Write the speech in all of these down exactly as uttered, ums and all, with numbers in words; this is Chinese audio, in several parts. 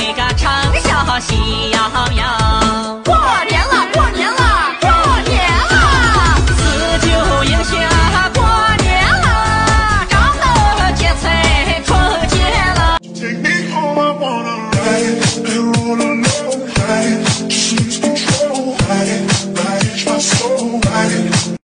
那个长啸喜洋洋。 过年了，过年了，过年了！ 四九迎夏过年了，张灯结彩春节了。 Take me home, I wanna ride and roll alone, ride, lose control, ride, ride my soul, ride.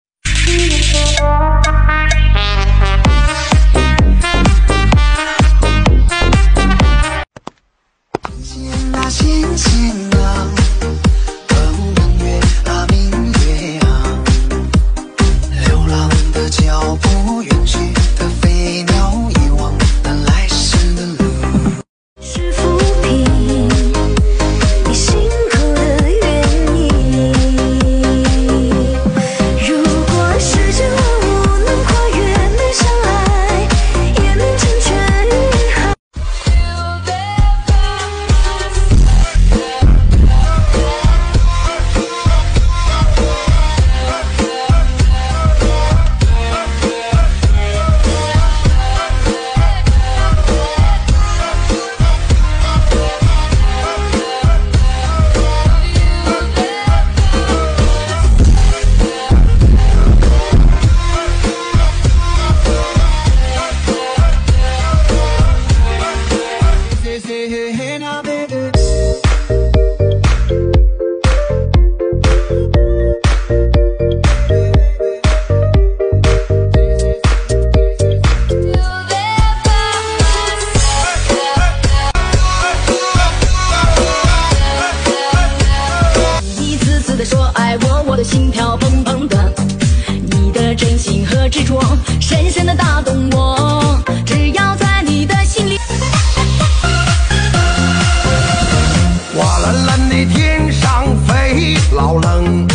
星星啊，更明月啊，明月啊，流浪的脚步，远去的飞鸟，遗忘了来时的路。 是抚平你心口的原因。如果时间万物能跨越，能相爱，也能成全遗憾。 说爱我，我的心跳砰砰的，你的真心和执着深深的打动我。只要在你的心里， 哇啦啦，那天上飞，老冷。